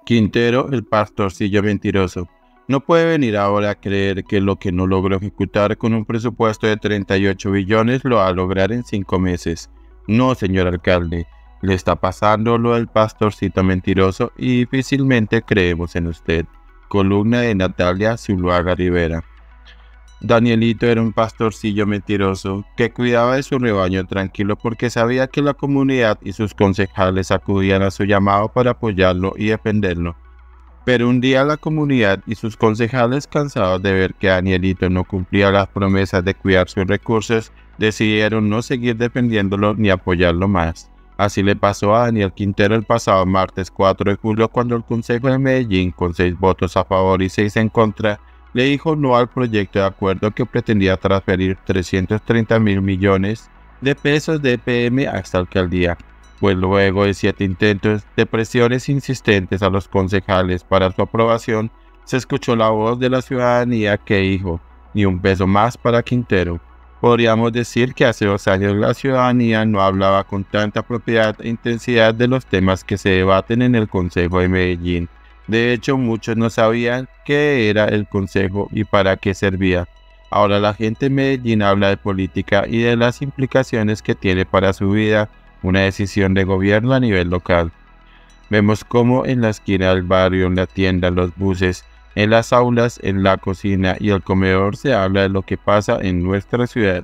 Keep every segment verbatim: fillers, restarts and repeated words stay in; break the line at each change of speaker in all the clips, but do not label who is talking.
Quintero, el pastorcillo mentiroso. No puede venir ahora a creer que lo que no logró ejecutar con un presupuesto de treinta y ocho billones lo va a lograr en cinco meses. No, señor alcalde, le está pasando lo del pastorcito mentiroso y difícilmente creemos en usted. Columna de Natalia Zuluaga Rivera. Danielito era un pastorcillo mentiroso que cuidaba de su rebaño tranquilo porque sabía que la comunidad y sus concejales acudían a su llamado para apoyarlo y defenderlo. Pero un día la comunidad y sus concejales, cansados de ver que Danielito no cumplía las promesas de cuidar sus recursos, decidieron no seguir defendiéndolo ni apoyarlo más. Así le pasó a Daniel Quintero el pasado martes cuatro de julio cuando el Consejo de Medellín, con seis votos a favor y seis en contra, le dijo no al proyecto de acuerdo que pretendía transferir trescientos treinta mil millones de pesos de E P M a esta alcaldía. Pues luego de siete intentos de presiones insistentes a los concejales para su aprobación, se escuchó la voz de la ciudadanía que dijo, ni un peso más para Quintero. Podríamos decir que hace dos años la ciudadanía no hablaba con tanta propiedad e intensidad de los temas que se debaten en el Consejo de Medellín. De hecho, muchos no sabían qué era el Consejo y para qué servía. Ahora la gente en Medellín habla de política y de las implicaciones que tiene para su vida una decisión de gobierno a nivel local. Vemos cómo en la esquina del barrio, en la tienda, en los buses, en las aulas, en la cocina y el comedor se habla de lo que pasa en nuestra ciudad.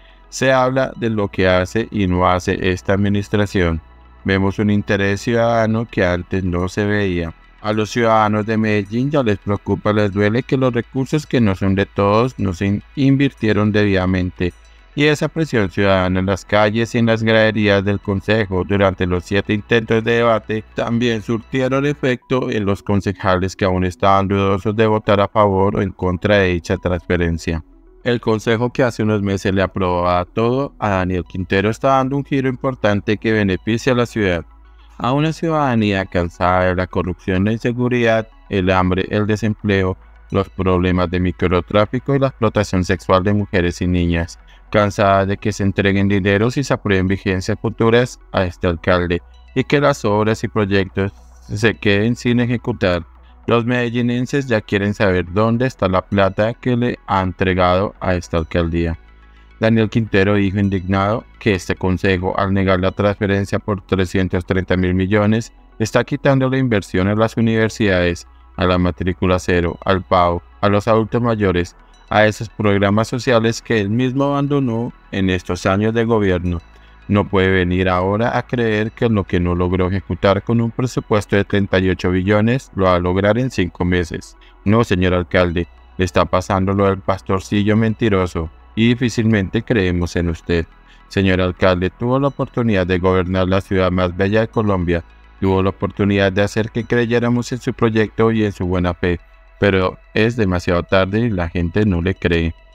Se habla de lo que hace y no hace esta administración. Vemos un interés ciudadano que antes no se veía. A los ciudadanos de Medellín ya les preocupa, les duele que los recursos que no son de todos no se invirtieron debidamente. Y esa presión ciudadana en las calles y en las graderías del Consejo durante los siete intentos de debate también surtieron efecto en los concejales que aún estaban dudosos de votar a favor o en contra de dicha transferencia. El Consejo que hace unos meses le aprobaba todo a Daniel Quintero está dando un giro importante que beneficia a la ciudad. A una ciudadanía cansada de la corrupción, la inseguridad, el hambre, el desempleo, los problemas de microtráfico y la explotación sexual de mujeres y niñas. Cansada de que se entreguen dineros y se aprueben vigencias futuras a este alcalde y que las obras y proyectos se queden sin ejecutar. Los medellinenses ya quieren saber dónde está la plata que le ha entregado a esta alcaldía. Daniel Quintero dijo indignado que este consejo, al negar la transferencia por trescientos treinta mil millones, está quitando la inversión a las universidades, a la matrícula cero, al P A U, a los adultos mayores, a esos programas sociales que él mismo abandonó en estos años de gobierno. No puede venir ahora a creer que lo que no logró ejecutar con un presupuesto de treinta y ocho billones lo va a lograr en cinco meses. No, señor alcalde, le está pasando lo del pastorcillo mentiroso y difícilmente creemos en usted. Señor alcalde, tuvo la oportunidad de gobernar la ciudad más bella de Colombia, tuvo la oportunidad de hacer que creyéramos en su proyecto y en su buena fe, pero es demasiado tarde y la gente no le cree.